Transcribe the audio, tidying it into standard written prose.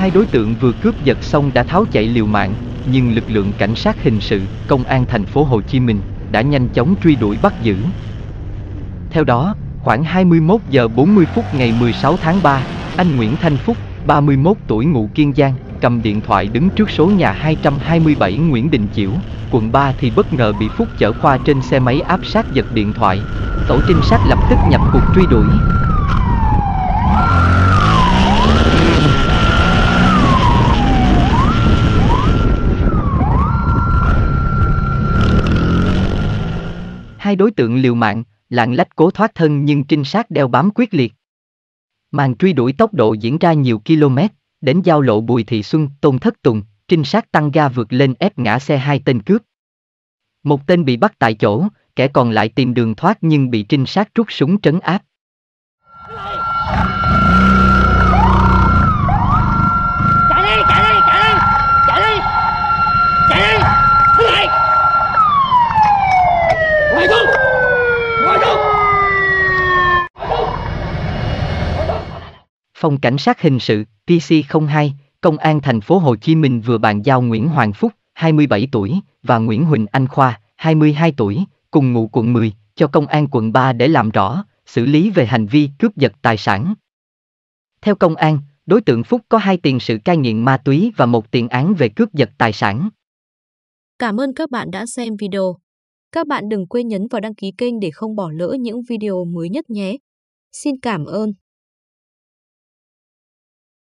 Hai đối tượng vừa cướp giật xong đã tháo chạy liều mạng, nhưng lực lượng cảnh sát hình sự, công an thành phố Hồ Chí Minh đã nhanh chóng truy đuổi bắt giữ. Theo đó, khoảng 21 giờ 40 phút ngày 16 tháng 3, anh Nguyễn Thanh Phúc, 31 tuổi ngụ Kiên Giang, cầm điện thoại đứng trước số nhà 227 Nguyễn Đình Chiểu, quận 3 thì bất ngờ bị Phúc chở qua trên xe máy áp sát giật điện thoại. Tổ trinh sát lập tức nhập cuộc truy đuổi. Hai đối tượng liều mạng, lạng lách cố thoát thân nhưng trinh sát đeo bám quyết liệt. Màn truy đuổi tốc độ diễn ra nhiều km, đến giao lộ Bùi Thị Xuân, Tôn Thất Tùng, trinh sát tăng ga vượt lên ép ngã xe hai tên cướp. Một tên bị bắt tại chỗ, kẻ còn lại tìm đường thoát nhưng bị trinh sát rút súng trấn áp. Chạy đi, chạy đi, chạy đi, chạy đi, chạy đi, đứng lại. Ngoài xuống, ngoài xuống. Phòng Cảnh sát Hình sự, PC02, Công an thành phố Hồ Chí Minh vừa bàn giao Nguyễn Hoàng Phúc, 27 tuổi, và Nguyễn Huỳnh Anh Khoa, 22 tuổi, cùng ngụ quận 10, cho Công an quận 3 để làm rõ, xử lý về hành vi cướp giật tài sản. Theo công an, đối tượng Phúc có 2 tiền sự cai nghiện ma túy và 1 tiền án về cướp giật tài sản. Cảm ơn các bạn đã xem video. Các bạn đừng quên nhấn vào đăng ký kênh để không bỏ lỡ những video mới nhất nhé. Xin cảm ơn.